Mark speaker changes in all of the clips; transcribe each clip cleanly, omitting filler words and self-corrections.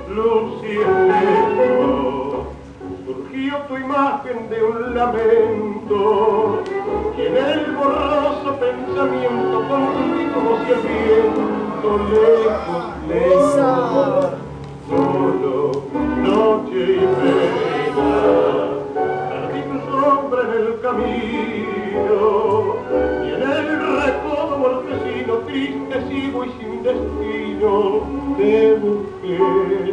Speaker 1: luz y espejo, surgió tu imagen de un lamento, y en el borroso pensamiento confundí como si el viento lejos, lejos, solo, noche y pena, perdí tu sombra en el camino, y en el recodo mortecino, triste, ciego y sin destino, te busqué.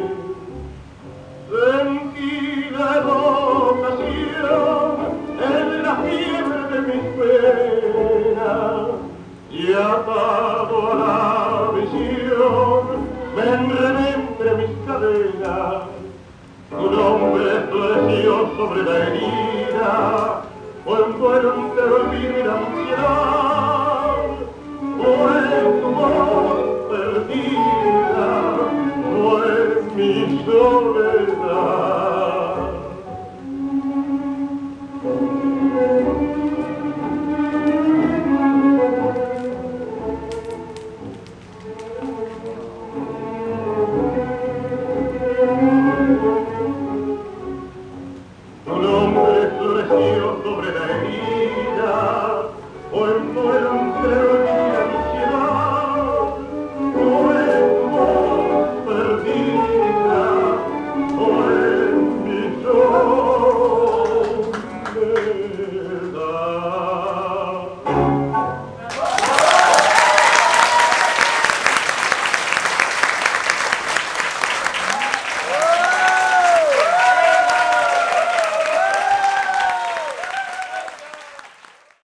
Speaker 1: Sentí la evocación en la fiebre de mis penas, y atado a la visión me enredé entre mis cadenas. Tu nombre floreció sobre la herida, cuando el entero olvido y la ansiedad, fue tu voz perdida, fue mi soledad.